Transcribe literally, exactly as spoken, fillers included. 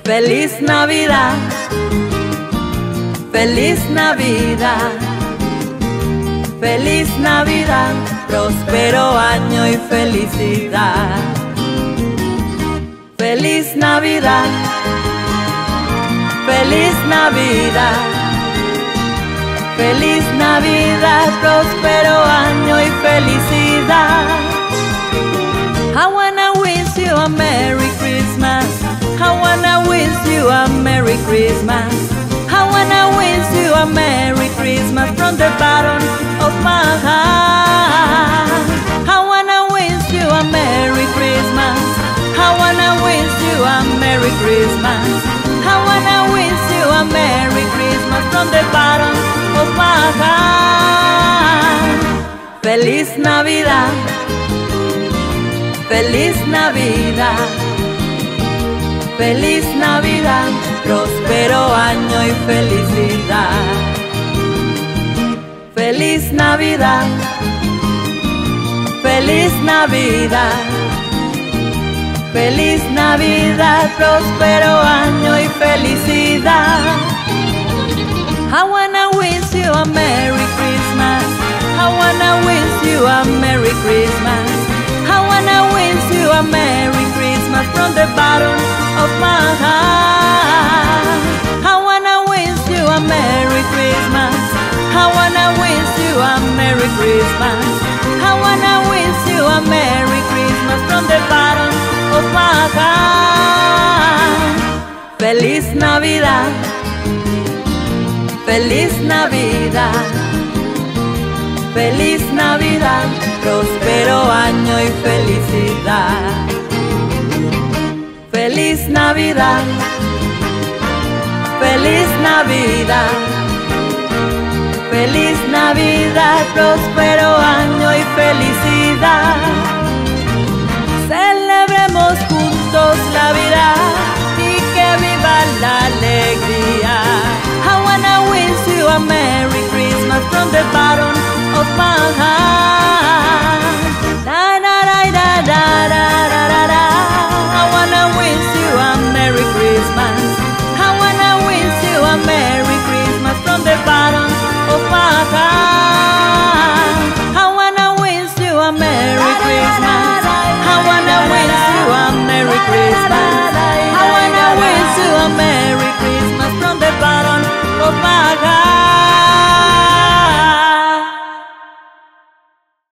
Feliz Navidad, feliz Navidad, feliz Navidad, próspero año y felicidad. Feliz Navidad, feliz Navidad, feliz Navidad, próspero año y felicidad. I wanna wish you a Merry Christmas. I wanna wish you a Merry Christmas. I wanna wish you a Merry Christmas from the bottom of my heart. I wanna wish you a Merry Christmas. I wanna wish you a Merry Christmas. I wanna wish you a Merry Christmas from the bottom of my heart. Feliz Navidad, feliz Navidad, feliz Navidad, próspero año y felicidad. Feliz Navidad, feliz Navidad, feliz Navidad, próspero año y felicidad. I wanna wish you a Merry Christmas. I wanna wish you a Merry Christmas. I wanna wish you a Merry Christmas from the bottom of my heart. I wanna wish you a Merry Christmas. I wanna wish you a Merry Christmas. I wanna wish you a Merry Christmas from the bottom of my heart. Feliz Navidad, feliz Navidad, feliz Navidad, próspero año y felicidad. Feliz Navidad, feliz Navidad, feliz Navidad, próspero año y felicidad. Celebremos juntos la vida y que viva la alegría. I wanna wish you a Merry Christmas from the bottom of my heart.